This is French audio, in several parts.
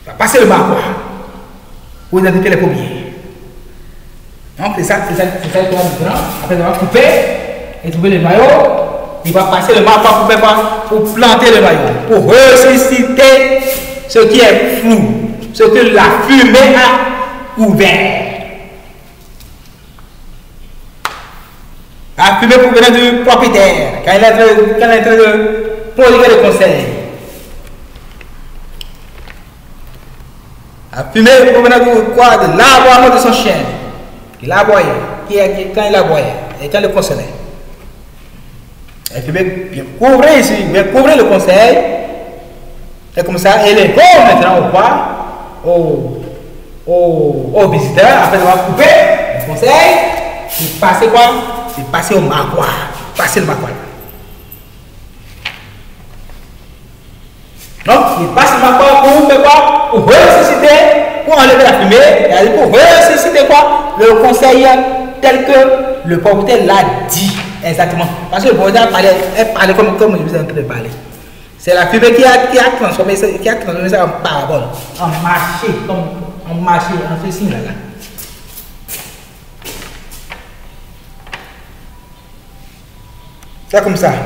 va passer le marois pour identifier les premiers. Donc c'est ça que tu vas maintenant. Après on va couper et trouver le maillot. Il va passer le marois pour planter le maillot, pour ressusciter ce qui est flou, ce que la fumée a ouvert. La fumée provenant du propriétaire, quand il est en train de prodiguer le conseil. La fumée provenant de quoi? De l'aboiement de son chien. Il aboyait, quand il aboyait, et quand il le consolait. La fumée vient couvrir ici, vient couvrir le conseil. Et comme ça, elle est bon maintenant au quoi? Au visiteur, après avoir coupé le conseil, il passait quoi? C'est passer au marois. Passer le marois. Donc, il passe le marois pour faire quoi? Pour ressusciter, pour enlever la fumée, pour ressusciter quoi? Le conseil tel que le propriétaire l'a dit. Exactement. Parce que le propriétaire parlait comme je vous ai en train de parler. C'est la fumée qui a transformé ça en parabole, en marché, en ceci là. C'est comme ça.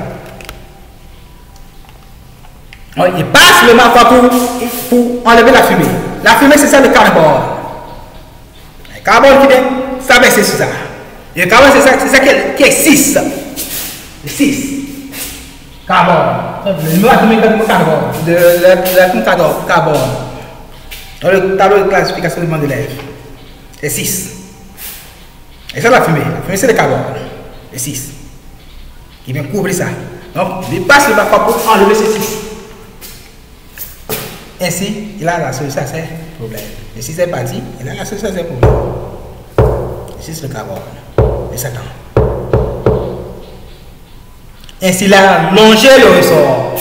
Alors, il passe le marois pour enlever la fumée. La fumée, c'est ça le carbone. Le carbone qui vient s'abaisser sur ça. Et le carbone, c'est ça qui est 6. Le 6. Carbone. Le numéro atomique de carbone. Le carbone. Dans le tableau de classification du Mendeleev. C'est 6. Et ça, la fumée. La fumée, c'est le carbone. Le 6. Qui vient couvrir ça. Donc, il passe le marois pour enlever ces 6. Ainsi, il a la solution à ses problèmes. Et si c'est parti, il a la solution à ses problèmes. Ici, c'est le carbone. Et Satan. Ainsi, il a longé le ressort.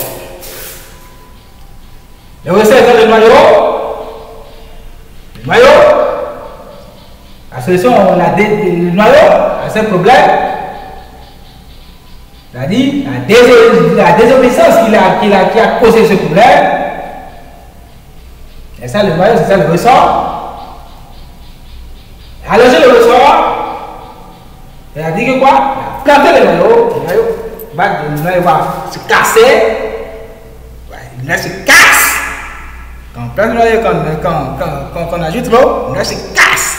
Le ressort est dans le noyau. Le noyau. La solution, le noyau à ce problème. C'est-à-dire la désobéissance qui a causé ce problème. Et ça, le noyau, c'est ça le ressort. Allonger le ressort. C'est-à-dire que quoi? Planter le noyau va se casser. Le noyau se casse. Quand on plante le noyau, quand on ajoute l'eau, le noyau se casse.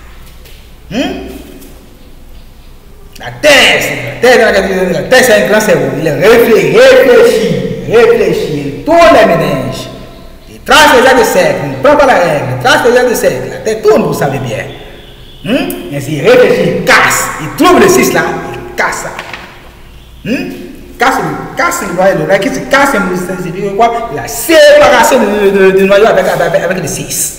La terre, c'est un grand cerveau. Il réfléchit, il tourne les méninges. Il trace les actes de cercle, il ne prend pas la règle, il trace les actes de cercle. La terre tourne, vous savez bien. Ainsi, il réfléchit, il casse, il trouve le 6 là, il casse ça. Casse le noyau, le noyau qui se casse, c'est quoi? La séparation du noyau avec le 6.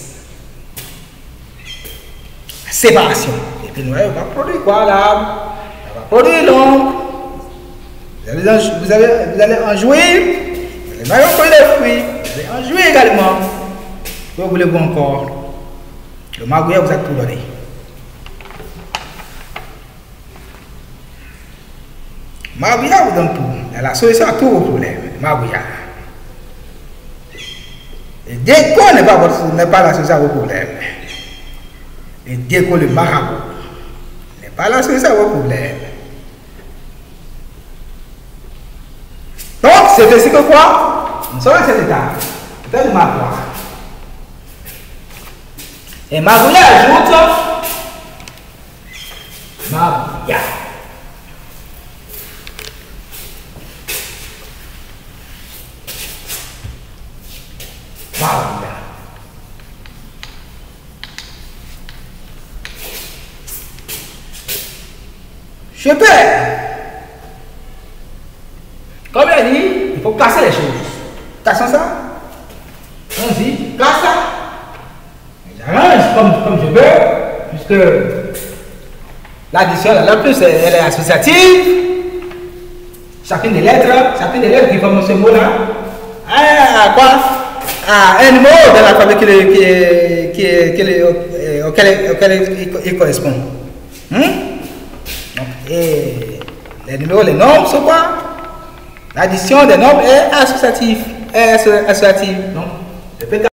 La séparation. Et puis le noyau va produire quoi là? Produire l'ombre, vous allez en jouir, le noyau produit les fruits, vous allez en jouir également. Que voulez-vous encore? Le magouillat vous a tout donné. Magouillat vous donne tout, il a la solution à tous vos problèmes. Magouillat. Le déco n'est pas la solution à vos problèmes. Le déco, le marabout, n'est pas la solution à vos problèmes. Donc, c'est ainsi que quoi? Nous sommes à cet état. L'état de marois. Et magouillat ajoute magouillat. Magouillat. Je perds. Comme il a dit, il faut casser les choses. Cassons ça. Allons-y, casse ça. J'arrange comme je veux, puisque l'addition, la plus, elle est associative. Chacune des lettres qui forment ce mot-là, à quoi? À un mot dans l'alphabet auquel il correspond. Donc, et les numéros, les nombres sont quoi? L'addition des nombres est associative. Donc,